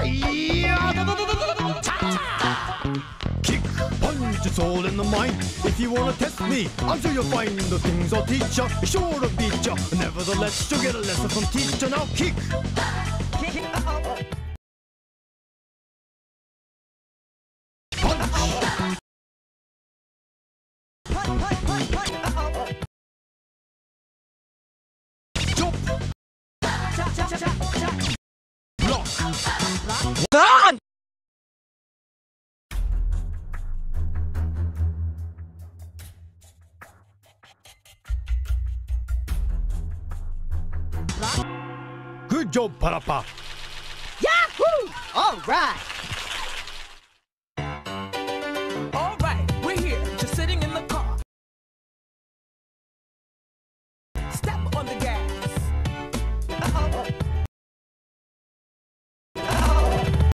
Kick, punch, it's all in the mind. If you wanna test me, I'm sure you'll find the things I'll teach ya. Sure to beat ya. Nevertheless, you'll get a lesson from teacher. Now kick. Saan? Good job, Parappa. Yahoo! All right.